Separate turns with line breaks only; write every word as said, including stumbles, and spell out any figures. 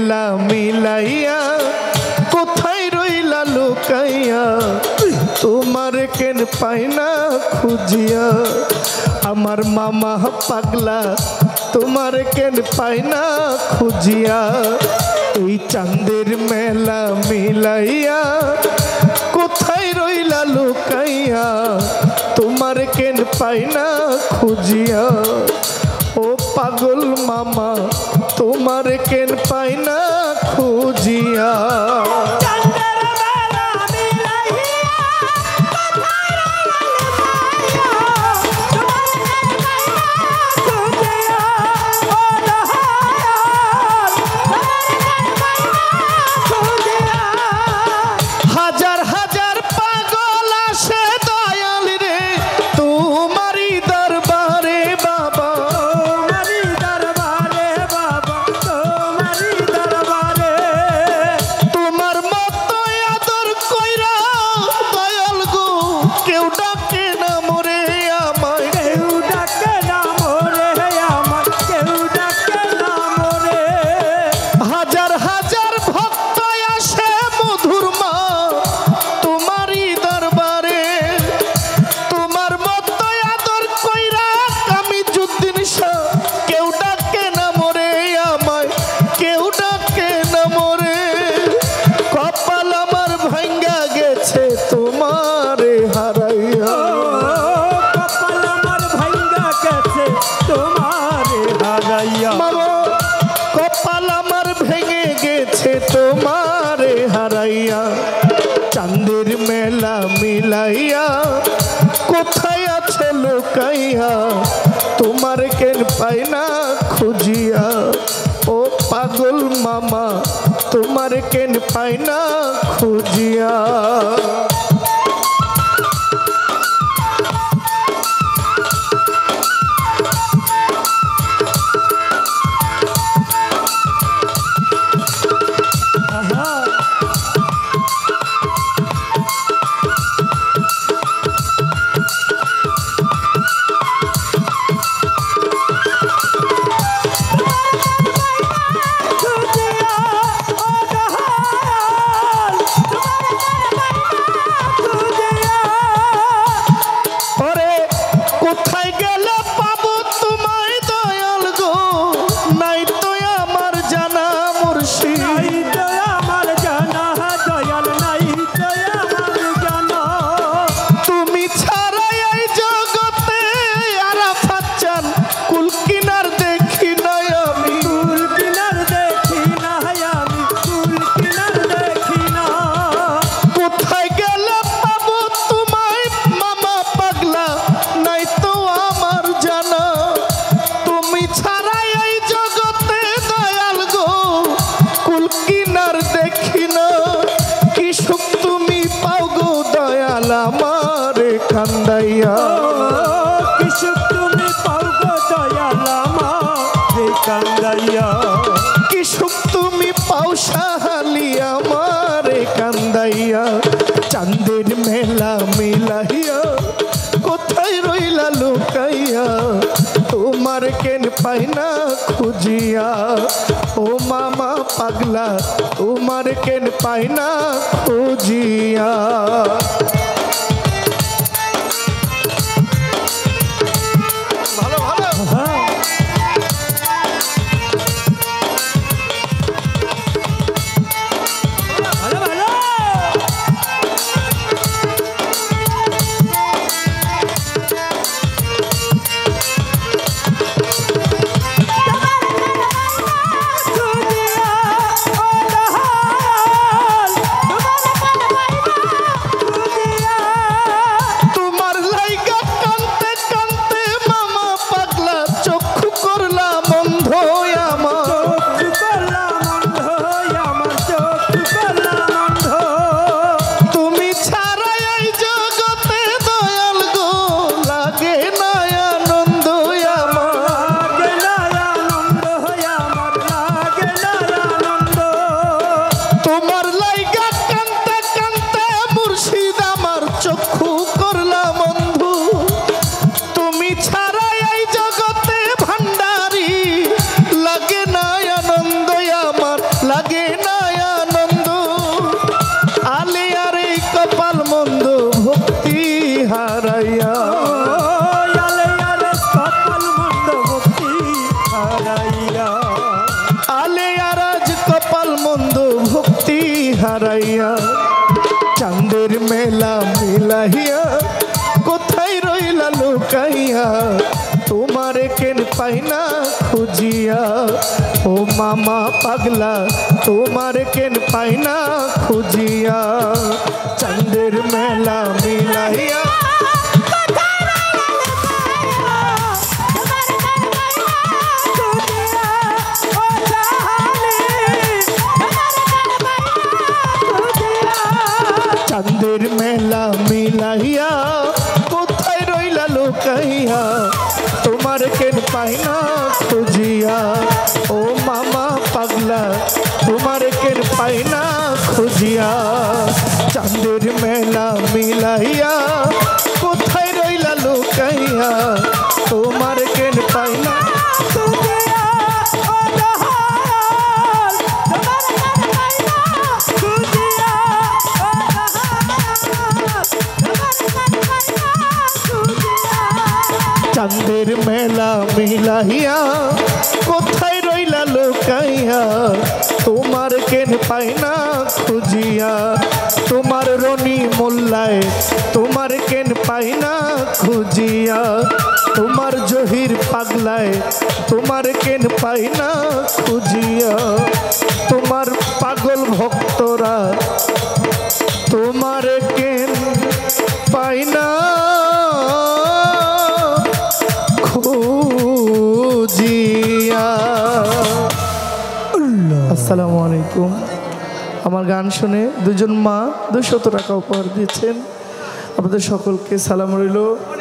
मेला मिलाइया कोथाय रइला लुकाइया तुम्हार केन पाइना खुजिया आमार मामा पागला तुम्हार केन पाइना खुजिया এই চাঁদের মেলা মিলাইয়া কোথায় রইলা লুকাইয়া তোমার কেন পাইনা খুঁজিয়া ও পাগল মামা তোমার কেন পাইনা খুঁজিয়া तुम्हारे हराइया चांदेर मेला मिलाइया कोथाय आछे लुकाइया तुम्हार केन पाइना खुजिया ओ पागल मामा तुम्हार केन पाइना खुजिया कांदाइया किसुक तुमी पाओ गो दयालामा रे कांदाइया किसुक तुमी पाओ साहालिया मारे कांदाइया चांदेर मेला मिलाइया कोथाय रइला लुकाइया तुम्हार केन पाइना खुजिया ओ मामा पागला तुम्हार केन पाइना खुजिया হালে আরাজ কপাল মন্দ ভক্তি হারাইয়া চাঁদের মেলা মিলাইয়া কোথায় রইলা লুকাইয়া তোমার কেন পাই না খুঁজিয়া ও মামা পাগলা তোমার কেন পাই না খুঁজিয়া চাঁদের মেলা মিলাইয়া চাঁদের মেলা মিলাইয়া কোথায় রইলা লুকাইয়া তোমার কেন পাই না খুঁজিয়া ও মামা পাগলা তোমার কেন পাই না খুঁজিয়া চাঁদের মেলা মিলাইয়া কোথায় রইলা লুকাইয়া তোমার কেন পাই না চাঁদের মেলা মিলাইয়া কোথায় রইলা লুকাইয়া তোমার কেন পাই না খুঁজিয়া তোমার রনি মোল্লায় তোমার কেন পাই না খুঁজিয়া তোমার জহির পাগলায় তোমার কেন পাই না খুঁজিয়া তোমার পাগল ভক্তরা তোমার কেন পাই না আসসালামু আলাইকুম। আমার গান শুনে দুজন মা দুশত টাকা উপহার দিয়েছেন। আপনাদের সকলকে সালাম রইল।